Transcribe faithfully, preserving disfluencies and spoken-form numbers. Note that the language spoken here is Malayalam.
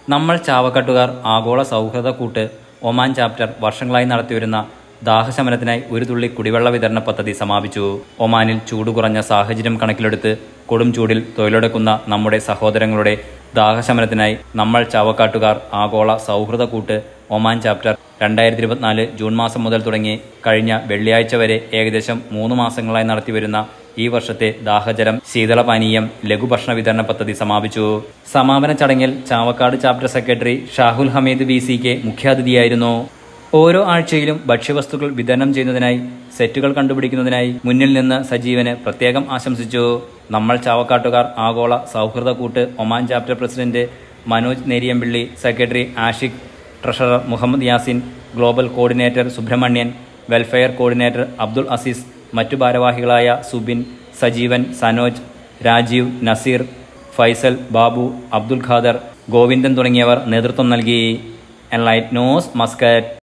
നമ്മൾ ചാവക്കാട്ടുകാർ ആഗോള സൗഹൃദ കൂട്ട് ഒമാൻ ചാപ്റ്റർ വർഷങ്ങളായി നടത്തിവരുന്ന ദാഹശമനത്തിനായി ഒരു തുള്ളി കുടിവെള്ള വിതരണ പദ്ധതി സമാപിച്ചു. ഒമാനിൽ ചൂട് കുറഞ്ഞ സാഹചര്യം കണക്കിലെടുത്ത് കൊടും ചൂടിൽ തൊഴിലെടുക്കുന്ന നമ്മുടെ സഹോദരങ്ങളുടെ ദാഹശമനത്തിനായി നമ്മൾ ചാവക്കാട്ടുകാർ ആഗോള സൗഹൃദ കൂട്ട് ഒമാൻ ചാപ്റ്റർ രണ്ടായിരത്തി ഇരുപത്തിനാല് ജൂൺ മാസം മുതൽ തുടങ്ങി കഴിഞ്ഞ വെള്ളിയാഴ്ച വരെ ഏകദേശം മൂന്ന് മാസങ്ങളായി നടത്തിവരുന്ന ഈ വർഷത്തെ ദാഹജലം ശീതളപാനീയം ലഘുഭക്ഷണ വിതരണ പദ്ധതി സമാപിച്ചു. സമാപന ചടങ്ങിൽ Chavakkad chapter secretary Shahul Hameed V C K മുഖ്യാതിഥിയായിരുന്നു. ഓരോ ആഴ്ചയിലും ഭക്ഷ്യവസ്തുക്കൾ വിതരണം ചെയ്യുന്നതിനായി സെറ്റുകൾ കണ്ടുപിടിക്കുന്നതിനായി മുന്നിൽ നിന്ന് സജീവന് പ്രത്യേകം ആശംസിച്ചു. നമ്മൾ ചാവക്കാട്ടുകാർ ആഗോള സൗഹൃദ കൂട്ട് Oman chapter president Manoj Neriyampilly, secretary Ashiq, treasurer Muhammad Yasin, global coordinator Subrahmanyan, welfare coordinator Abdul Aziz, മറ്റു ഭാരവാഹികളായ സുബിൻ, സജീവൻ, സനോജ്, രാജീവ്, നസീർ, ഫൈസൽ, ബാബു, അബ്ദുൽ ഖാദർ, ഗോവിന്ദൻ തുടങ്ങിയവർ നേതൃത്വം നൽകി. Enlight news, Muscat.